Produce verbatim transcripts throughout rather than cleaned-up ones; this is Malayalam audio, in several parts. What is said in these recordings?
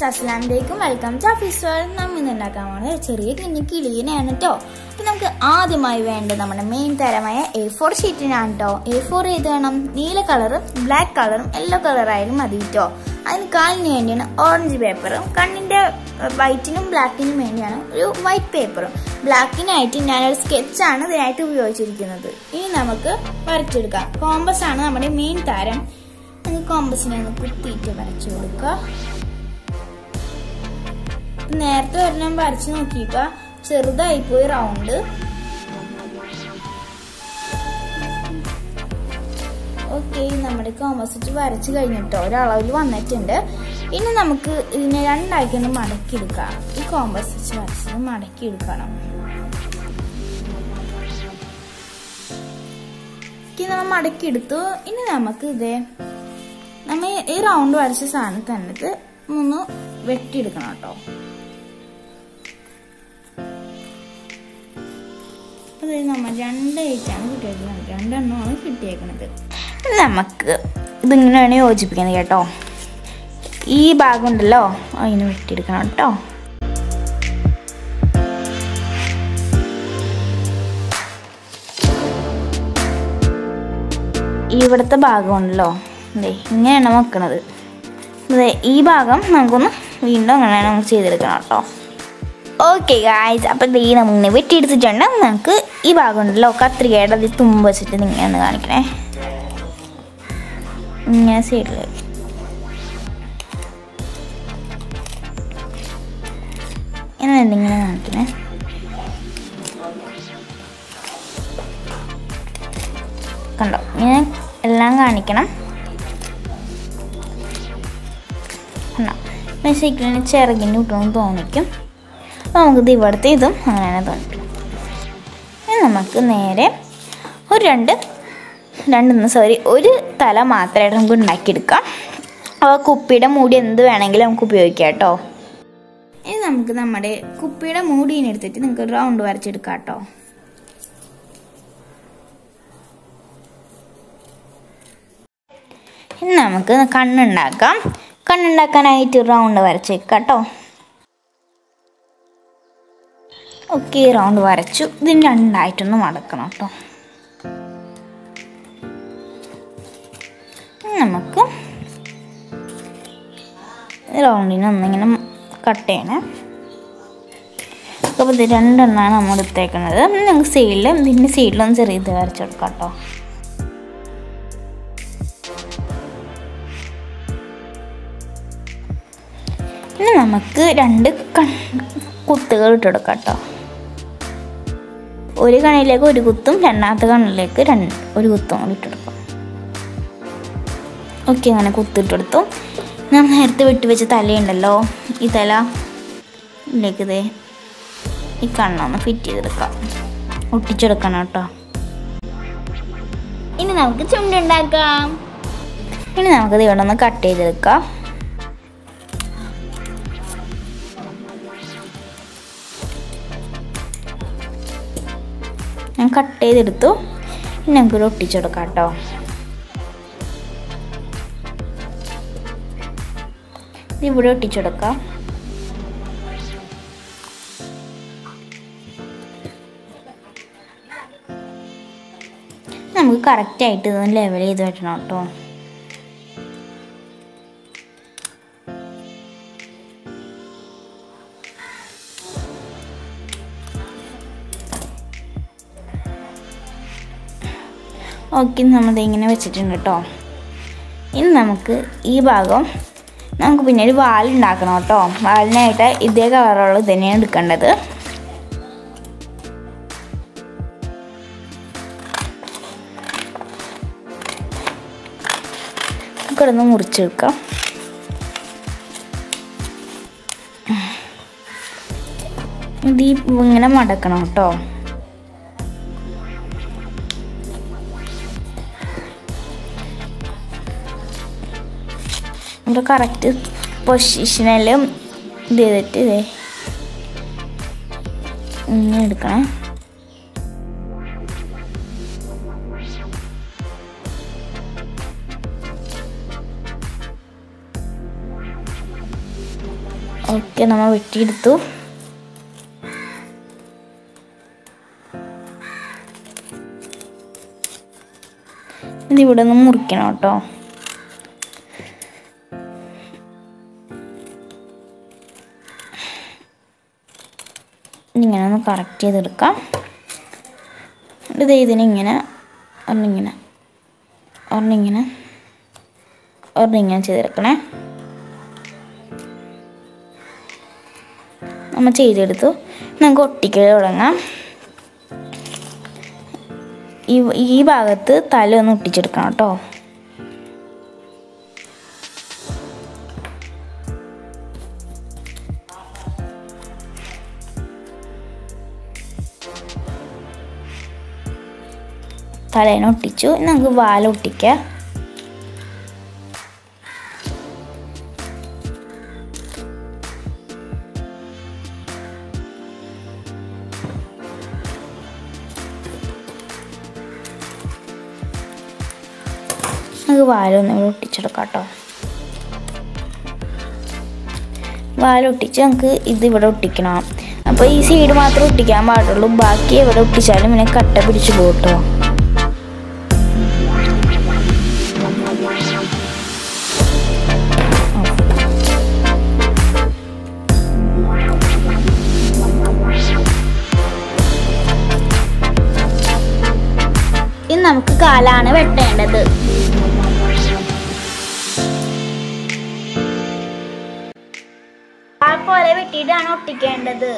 അസ്സലാമലൈക്കും വെൽക്കം ടു ഓഫീസ് വേൾഡ്. നമ്മൾ ഇന്ന് ഉണ്ടാക്കാൻ പോകുന്നത് ചെറിയ കുഞ്ഞു കിളിയനെയാണ് കേട്ടോ. അപ്പം നമുക്ക് ആദ്യമായി വേണ്ടത് നമ്മുടെ മെയിൻ തരമായ എ ഫോർ ഷീറ്റിനാണ് കേട്ടോ. എ ഫോർ ഏത് വേണം? നീല കളറും ബ്ലാക്ക് കളറും യെല്ലോ കളറായാലും മതി കേട്ടോ. അതിന് കാലിന് വേണ്ടിയാണ് ഓറഞ്ച് പേപ്പറും, കണ്ണിൻ്റെ വൈറ്റിനും ബ്ലാക്കിനും വേണ്ടിയാണ് ഒരു വൈറ്റ് പേപ്പറും. ബ്ലാക്കിനായിട്ട് ഞാനൊരു സ്കെച്ചാണ് ഇതിനായിട്ട് ഉപയോഗിച്ചിരിക്കുന്നത്. ഇനി നമുക്ക് വരച്ചെടുക്കാം. കോമ്പസ് ആണ് നമ്മുടെ മെയിൻ താരം. കോമ്പസിനെ ഒന്ന് കുത്തിയിട്ട് വരച്ചു കൊടുക്കുക. നേരത്തെ ഒരെണ്ണം വരച്ച് നോക്കിയപ്പോ ചെറുതായി പോയി റൗണ്ട്. ഓക്കെ, നമ്മുടെ കോമ്പസ് വെച്ച് വരച്ച് കഴിഞ്ഞിട്ടോ ഒരളവിൽ വന്നിട്ടുണ്ട്. ഇനി നമുക്ക് ഇതിനെ രണ്ടാക്കി ഒന്ന് മടക്കി എടുക്കാം. ഈ കോമ്പസ് വെച്ച് വരച്ചത് മടക്കി എടുക്കണം. നമ്മൾ മടക്കി എടുത്തു. ഇനി നമുക്ക് ഇതേ നമ്മൾ ഈ റൗണ്ട് വരച്ച സാധനം തന്നിട്ട് ഒന്ന് വെട്ടിയെടുക്കണം കേട്ടോ. അത് നമ്മൾ രണ്ടായിട്ടാണ് കിട്ടിയേക്കുന്നത്, രണ്ടെണ്ണമാണ് കിട്ടിയേക്കുന്നത്. നമുക്ക് ഇതിങ്ങനെയാണ് യോജിപ്പിക്കുന്നത് കേട്ടോ. ഈ ഭാഗം ഉണ്ടല്ലോ അതിന് വെട്ടിയെടുക്കണം കേട്ടോ. ഇവിടുത്തെ ഭാഗം ഉണ്ടല്ലോ അതെ ഇങ്ങനെയാണ് വെക്കണത്. അതെ ഈ ഭാഗം നമുക്കൊന്ന് വീണ്ടും അങ്ങനെ നമുക്ക് ചെയ്തെടുക്കണം കേട്ടോ. ഓക്കെ ഗായ്സ്, അപ്പം ദേ നമ്മളിങ്ങനെ വെട്ടിയെടുത്തിട്ടുണ്ട്. നമുക്ക് ഈ ഭാഗം ഉണ്ടല്ലോ കത്രികയുടെ അതിൽ തുമ്പ് വെച്ചിട്ട് ഇങ്ങനെ ഒന്ന് കാണിക്കണേ. ഇങ്ങനെ സൈഡിൽ ഇങ്ങനെ എന്തെങ്കിലും കാണിക്കണേ. കണ്ടോ, ഇങ്ങനെ എല്ലാം കാണിക്കണം. സൈക്കിളിന് ചിറകിന് കിട്ടുമെന്ന് തോന്നിക്കും. അപ്പോൾ നമുക്കിത് ഇവിടുത്തെ ഇതും അങ്ങനെ തോന്നിക്കും. നമുക്ക് നേരെ ഒരു രണ്ട് രണ്ടെന്ന് സോറി ഒരു തല മാത്രമായിട്ട് നമുക്ക് ഉണ്ടാക്കിയെടുക്കാം. അപ്പോൾ കുപ്പിയുടെ മൂടി എന്ത് വേണമെങ്കിലും നമുക്ക് ഉപയോഗിക്കാം കേട്ടോ. ഇനി നമുക്ക് നമ്മുടെ കുപ്പിയുടെ മൂടീനെ എടുത്തിട്ട് നമുക്ക് റൗണ്ട് വരച്ചെടുക്കാം കേട്ടോ. ഇനി നമുക്ക് കണ്ണുണ്ടാക്കാം. കണ്ണുണ്ടാക്കാനായിട്ട് റൗണ്ട് വരച്ചേക്കാം കേട്ടോ. ഓക്കെ, റൗണ്ട് വരച്ചു. ഇതിന് രണ്ടായിട്ടൊന്ന് മടക്കണം കേട്ടോ. നമുക്ക് റൗണ്ടിനൊന്നിങ്ങനെ കട്ട് ചെയ്യണം. അപ്പോൾ ഇത് രണ്ടെണ്ണമാണ് നമ്മൾ എടുത്തേക്കുന്നത്. നമുക്ക് സൈഡിൽ ഇതിൻ്റെ സൈഡിലൊന്ന് ചെറിയ ഇത് വരച്ചെടുക്കാം കേട്ടോ. ഇനി നമുക്ക് രണ്ട് കൺ കുത്തുകൾ ഇട്ടെടുക്കാം കേട്ടോ. ഒരു കണ്ണിലേക്ക് ഒരു കുത്തും രണ്ടാമത്തെ കണ്ണിലേക്ക് രണ്ട് ഒരു കുത്തും കൂടി ഇട്ടെടുക്കാം. ഓക്കെ, അങ്ങനെ കുത്തിട്ടെടുത്തു. ഞാൻ നേരത്തെ വിട്ട് വെച്ച തലയുണ്ടല്ലോ, ഈ തല ഇതിലേക്ക് ഇതേ ഈ കണ്ണൊന്ന് ഫിറ്റ് ചെയ്തെടുക്കാം, ഒട്ടിച്ചെടുക്കണം കേട്ടോ. ഇനി നമുക്ക് ചുണ്ടുണ്ടാക്കാം. ഇനി നമുക്കിത് ഇവിടെ ഒന്ന് കട്ട് ചെയ്തെടുക്കാം. ഞാൻ കട്ട് ചെയ്തെടുത്തു. ഇനി നമുക്കിത് ഒട്ടിച്ചെടുക്കാം കേട്ടോ. ഇവിടെ ഒട്ടിച്ചെടുക്കാം. നമുക്ക് കറക്റ്റായിട്ട് ഇതൊന്ന് ലെവൽ ചെയ്ത് വെക്കണം കേട്ടോ. ഓക്കെ, നമ്മളിത് ഇങ്ങനെ വെച്ചിട്ടുണ്ട് കേട്ടോ. ഇനി നമുക്ക് ഈ ഭാഗം നമുക്ക് പിന്നെ ഒരു വാലുണ്ടാക്കണം കേട്ടോ. വാലിനായിട്ട് ഇതേ കളറുള്ള ഇത് തന്നെയാണ് എടുക്കേണ്ടത്. നമുക്കിടന്ന് മുറിച്ചെടുക്കാം. ഇത് ഇങ്ങനെ മടക്കണം കേട്ടോ. നമ്മുടെ കറക്റ്റ് പൊസിഷനിലും ഇത് ചെയ്തിട്ട് ഇതേ ഇങ്ങനെ എടുക്കണം. ഓക്കെ, നമ്മൾ വെട്ടിയെടുത്തു. ഇതിവിടെ നിന്ന് മുറിക്കണം കേട്ടോ. ഇങ്ങനെ ഒന്ന് കറക്റ്റ് ചെയ്തെടുക്കാം. ഇത് ഇതിനിങ്ങനെ ഒന്നിങ്ങനെ ഒന്നിങ്ങനെ ഒന്നിങ്ങനെ ചെയ്തെടുക്കണേ. നമ്മൾ ചെയ്തെടുത്തു. നമുക്ക് ഒട്ടിക്കൽ തുടങ്ങാം. ഈ ഈ ഭാഗത്ത് തല ഒന്ന് ഒട്ടിച്ചെടുക്കണം കേട്ടോ. തലേനെ ഒട്ടിച്ചു. നമുക്ക് വാലൊട്ടിക്കാം. നമുക്ക് വാലൊന്ന് ഇവിടെ ഒട്ടിച്ചെടുക്കാം കേട്ടോ. വാലൊട്ടിച്ച് നമുക്ക് ഇതിവിടെ ഒട്ടിക്കണം. അപ്പോൾ ഈ സൈഡ് മാത്രമേ ഒട്ടിക്കാൻ പാടുള്ളൂ. ബാക്കി എവിടെ ഒട്ടിച്ചാലും പിന്നെ കട്ട പിടിച്ച് പോകും കേട്ടോ. ഇനി നമുക്ക് കാലാണ് വെട്ടേണ്ടത്. കാൽ പോലെ വെട്ടിയിട്ടാണ് ഒട്ടിക്കേണ്ടത്.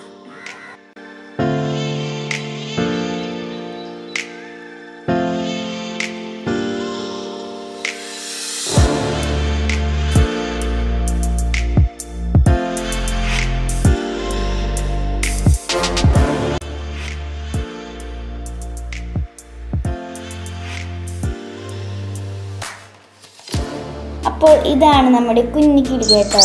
അപ്പോൾ ഇതാണ് നമ്മുടെ കുഞ്ഞു കിളി കേട്ടോ.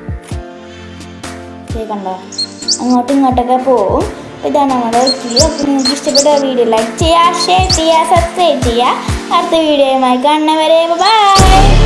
കണ്ടോ, അങ്ങോട്ടും ഇങ്ങോട്ടൊക്കെ പോവും. ഇതാണ് നമ്മുടെ കിളി. അപ്പോൾ നിങ്ങൾക്ക് ഇഷ്ടപ്പെട്ട വീഡിയോ ലൈക്ക് ചെയ്യുക, ഷെയർ ചെയ്യുക, സബ്സ്ക്രൈബ് ചെയ്യുക. അടുത്ത വീഡിയോയുമായി കാണുന്നവരെ ബൈ.